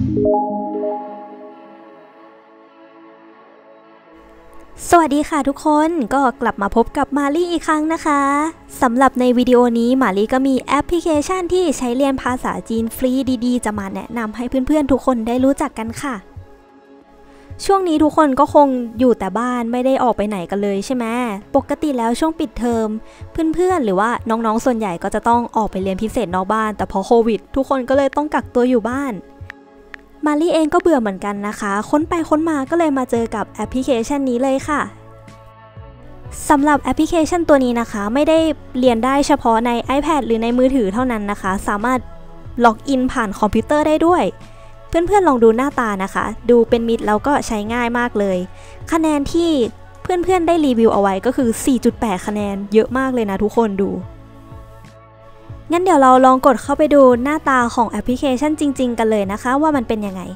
สวัสดีค่ะทุกคนก็กลับมาพบกับมาลี่อีกครั้งนะคะสำหรับในวิดีโอนี้มาลี่ก็มีแอปพลิเคชันที่ใช้เรียนภาษาจีนฟรีดีๆจะมาแนะนำให้เพื่อนๆทุกคนได้รู้จักกันค่ะช่วงนี้ทุกคนก็คงอยู่แต่บ้านไม่ได้ออกไปไหนกันเลยใช่ไหมปกติแล้วช่วงปิดเทอมเพื่อนๆหรือว่าน้องๆส่วนใหญ่ก็จะต้องออกไปเรียนพิเศษนอกบ้านแต่พอโควิดทุกคนก็เลยต้องกักตัวอยู่บ้านมาลี่เองก็เบื่อเหมือนกันนะคะค้นไปค้นมาก็เลยมาเจอกับแอปพลิเคชันนี้เลยค่ะสำหรับแอปพลิเคชันตัวนี้นะคะไม่ได้เรียนได้เฉพาะใน iPad หรือในมือถือเท่านั้นนะคะสามารถล็อกอินผ่านคอมพิวเตอร์ได้ด้วยเพื่อนๆลองดูหน้าตานะคะดูเป็นมิตรแล้วก็ใช้ง่ายมากเลยคะแนนที่เพื่อนๆได้รีวิวเอาไว้ก็คือ 4.8 คะแนนเยอะมากเลยนะทุกคนดูงั้นเดี๋ยวเราลองกดเข้าไปดูหน้าตาของแอปพลิเคชันจริงๆกันเลยนะคะว่ามันเป็นยังไง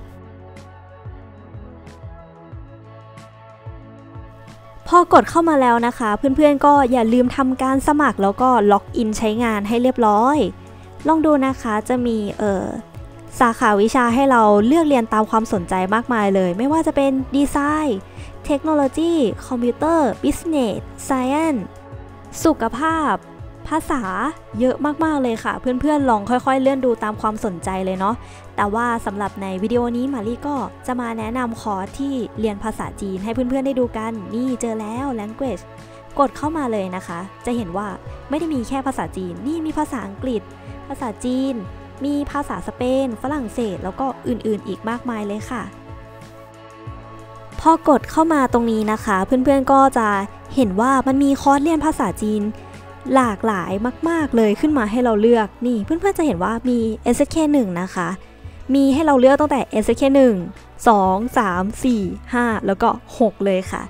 พอกดเข้ามาแล้วนะคะเพื่อนๆก็อย่าลืมทำการสมัครแล้วก็ล็อกอินใช้งานให้เรียบร้อยลองดูนะคะจะมีสาขาวิชาให้เราเลือกเรียนตามความสนใจมากมายเลยไม่ว่าจะเป็นดีไซน์เทคโนโลยีคอมพิวเตอร์บิสเนสไซเอนซ์สุขภาพภาษาเยอะมากๆเลยค่ะเพื่อนๆลองค่อยๆเลื่อนดูตามความสนใจเลยเนาะแต่ว่าสำหรับในวิดีโอนี้มาลี่ก็จะมาแนะนำคอร์สที่เรียนภาษาจีนให้เพื่อนๆได้ดูกันนี่เจอแล้ว language กดเข้ามาเลยนะคะจะเห็นว่าไม่ได้มีแค่ภาษาจีนนี่มีภาษาอังกฤษภาษาจีนมีภาษาสเปนฝรั่งเศสแล้วก็อื่นๆอีกมากมายเลยค่ะพอกดเข้ามาตรงนี้นะคะเพื่อนๆก็จะเห็นว่ามันมีคอร์สเรียนภาษาจีนหลากหลายมากๆเลยขึ้นมาให้เราเลือกนี่เพื่อนๆจะเห็นว่ามี SK 1 นะคะมีให้เราเลือกตั้งแต่ SK 1 2 3 4 5แล้วก็6เลยค่ะ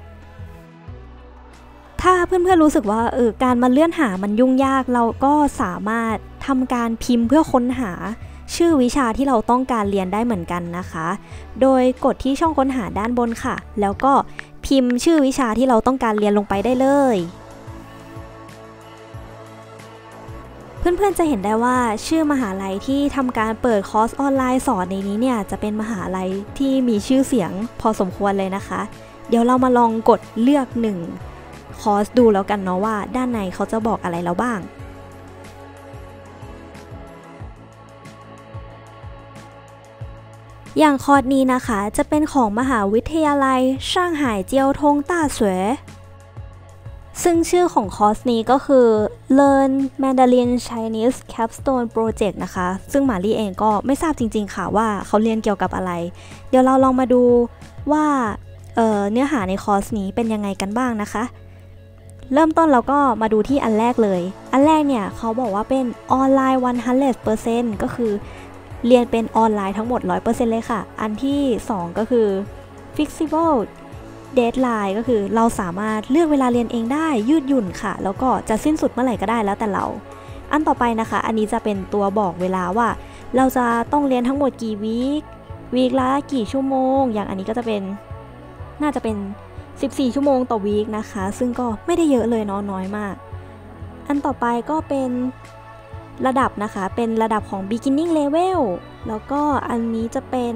ถ้าเพื่อนๆรู้สึกว่าการมาเลื่อนหามันยุ่งยากเราก็สามารถทำการพิมพ์เพื่อค้นหาชื่อวิชาที่เราต้องการเรียนได้เหมือนกันนะคะโดยกดที่ช่องค้นหาด้านบนค่ะแล้วก็พิมพ์ชื่อวิชาที่เราต้องการเรียนลงไปได้เลยเพื่อนๆจะเห็นได้ว่าชื่อมหาลัยที่ทำการเปิดคอร์สออนไลน์สอนในนี้เนี่ยจะเป็นมหาลัยที่มีชื่อเสียงพอสมควรเลยนะคะเดี๋ยวเรามาลองกดเลือก1คอร์สดูแล้วกันเนาะว่าด้านในเขาจะบอกอะไรเราบ้างอย่างคอร์สนี้นะคะจะเป็นของมหาวิทยาลัยช่างหายเจียวทงต้าสวยซึ่งชื่อของคอร์สนี้ก็คือ Learn Mandarin Chinese Capstone Project นะคะซึ่งมาลี่เองก็ไม่ทราบจริงๆค่ะว่าเขาเรียนเกี่ยวกับอะไรเดี๋ยวเราลองมาดูว่าเนื้อหาในคอร์สนี้เป็นยังไงกันบ้างนะคะเริ่มต้นเราก็มาดูที่อันแรกเลยอันแรกเนี่ยเขาบอกว่าเป็นออนไลน์ 100% ก็คือเรียนเป็นออนไลน์ทั้งหมด 100% เลยค่ะอันที่2ก็คือ Flexible Deadline ก็คือเราสามารถเลือกเวลาเรียนเองได้ยืดหยุ่นค่ะแล้วก็จะสิ้นสุดเมื่อไหร่ก็ได้แล้วแต่เราอันต่อไปนะคะอันนี้จะเป็นตัวบอกเวลาว่าเราจะต้องเรียนทั้งหมดกี่วีคละกี่ชั่วโมงอย่างอันนี้ก็จะเป็นน่าจะเป็น14ชั่วโมงต่อวีคนะคะซึ่งก็ไม่ได้เยอะเลยเนาะน้อยมากอันต่อไปก็เป็นระดับนะคะเป็นระดับของ beginning level แล้วก็อันนี้จะเป็น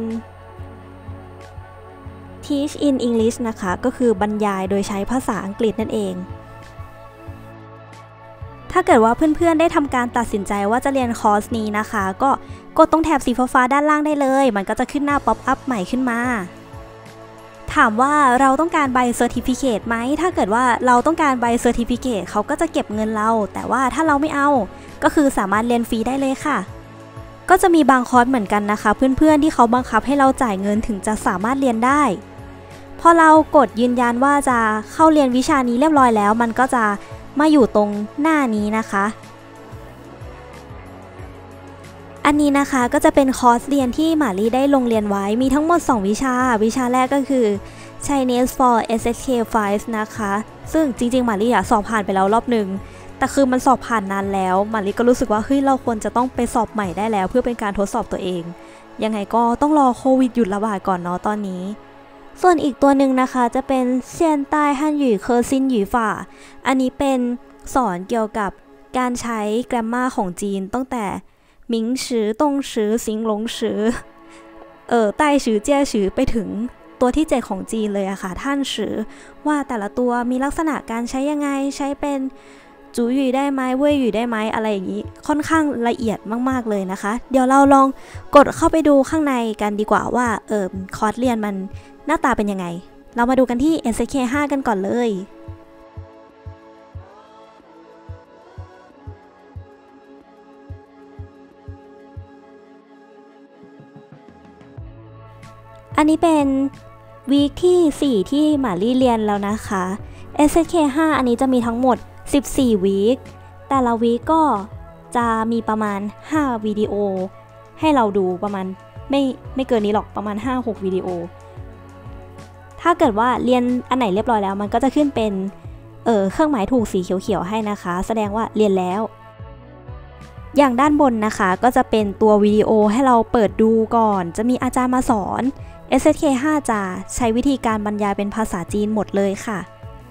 teach in English นะคะก็คือบรรยายโดยใช้ภาษาอังกฤษนั่นเองถ้าเกิดว่าเพื่อนๆได้ทำการตัดสินใจว่าจะเรียนคอร์สนี้นะคะก็กดตรงแถบสีฟ้าๆด้านล่างได้เลยมันก็จะขึ้นหน้าป๊อปอัพใหม่ขึ้นมาถามว่าเราต้องการใบเซอร์ติฟิเคตไหมถ้าเกิดว่าเราต้องการใบเซอร์ติฟิเคตเขาก็จะเก็บเงินเราแต่ว่าถ้าเราไม่เอาก็คือสามารถเรียนฟรีได้เลยค่ะก็จะมีบางคอร์สเหมือนกันนะคะเพื่อนๆที่เขาบังคับให้เราจ่ายเงินถึงจะสามารถเรียนได้พอเรากดยืนยันว่าจะเข้าเรียนวิชานี้เรียบร้อยแล้วมันก็จะมาอยู่ตรงหน้านี้นะคะอันนี้นะคะก็จะเป็นคอร์สเรียนที่มาลี่ได้ลงเรียนไว้มีทั้งหมด2วิชาแรกก็คือ Chinese for SSK 5 นะคะซึ่งจริงๆมาลี่สอบผ่านไปแล้วรอบหนึ่งแต่คือมันสอบผ่านนานแล้วมาลี่ก็รู้สึกว่าเฮ้ยเราควรจะต้องไปสอบใหม่ได้แล้วเพื่อเป็นการทดสอบตัวเองยังไงก็ต้องรอโควิดหยุดระบาดก่อนเนาะตอนนี้ส่วนอีกตัวหนึ่งนะคะจะเป็นเซียนใต้ฮั่นหยี่เคอซินหยี่ฝ่าอันนี้เป็นสอนเกี่ยวกับการใช้แกรมมาของจีนตั้งแต่หมิงฉือตงฉือสิงหลงฉือใต้ชื่อเจี้ยชื่อไปถึงตัวที่7ของจีนเลยอะค่ะท่านชื่อว่าแต่ละตัวมีลักษณะการใช้ยังไงใช้เป็นจูหยู่ได้ไหมเว่ยหยู่ได้ไหมอะไรอย่างนี้ค่อนข้างละเอียดมากๆเลยนะคะเดี๋ยวเราลองกดเข้าไปดูข้างในกันดีกว่าว่าคอร์สเรียนมันหน้าตาเป็นยังไงเรามาดูกันที่ SK 5 กันก่อนเลยอันนี้เป็นวีคที่4ที่หมาลี่เรียนแล้วนะคะ SK 5 อันนี้จะมีทั้งหมด14วีคแต่ละวีคก็จะมีประมาณ5วิดีโอให้เราดูประมาณไม่เกินนี้หรอกประมาณ 5-6 วิดีโอถ้าเกิดว่าเรียนอันไหนเรียบร้อยแล้วมันก็จะขึ้นเป็นเครื่องหมายถูกสีเขียวๆให้นะคะแสดงว่าเรียนแล้วอย่างด้านบนนะคะก็จะเป็นตัววิดีโอให้เราเปิดดูก่อนจะมีอาจารย์มาสอน SK 5 จะใช้วิธีการบรรยายเป็นภาษาจีนหมดเลยค่ะ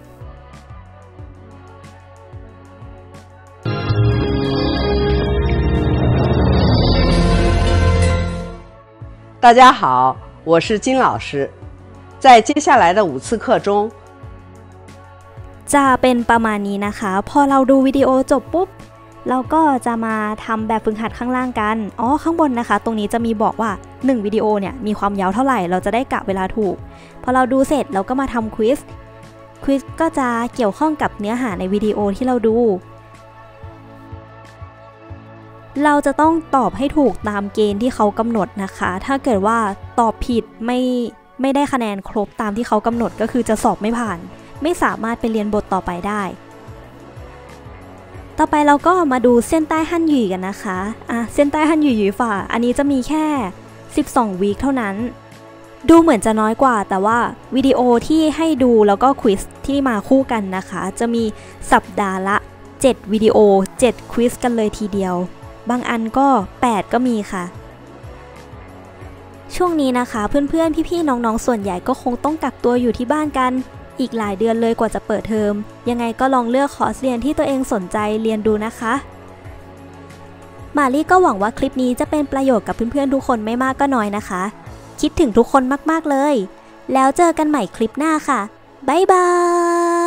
大家好，我是金老师。在接下来的5次课中， จะเป็นประมาณนี้นะคะพอเราดูวิดีโอจบปุ๊บเราก็จะมาทำแบบฝึกหัดข้างล่างกันข้างบนนะคะตรงนี้จะมีบอกว่า1วิดีโอเนี่ยมีความยาวเท่าไหร่เราจะได้กะเวลาถูกพอเราดูเสร็จเราก็มาทำควิซก็จะเกี่ยวข้องกับเนื้อหาในวิดีโอที่เราดูเราจะต้องตอบให้ถูกตามเกณฑ์ที่เขากำหนดนะคะถ้าเกิดว่าตอบผิดไม่ได้คะแนนครบตามที่เขากำหนดก็คือจะสอบไม่ผ่านไม่สามารถไปเรียนบทต่อไปได้ต่อไปเราก็มาดูเส้นใต้ฮั่นหยี่กันนะคะเส้นใต้ฮั่นหยี่หยี่ฝ่าอันนี้จะมีแค่12วีคเท่านั้นดูเหมือนจะน้อยกว่าแต่ว่าวิดีโอที่ให้ดูแล้วก็ควิซที่มาคู่กันนะคะจะมีสัปดาห์ละ7วิดีโอ7ควิซกันเลยทีเดียวบางอันก็8ก็มีค่ะช่วงนี้นะคะเพื่อนๆพี่ๆน้องๆส่วนใหญ่ก็คงต้องกักตัวอยู่ที่บ้านกันอีกหลายเดือนเลยกว่าจะเปิดเทอมยังไงก็ลองเลือกคอร์สเรียนที่ตัวเองสนใจเรียนดูนะคะมาลี่ก็หวังว่าคลิปนี้จะเป็นประโยชน์กับเพื่อนๆทุกคนไม่มากก็น้อยนะคะคิดถึงทุกคนมากๆเลยแล้วเจอกันใหม่คลิปหน้าค่ะบ๊ายบาย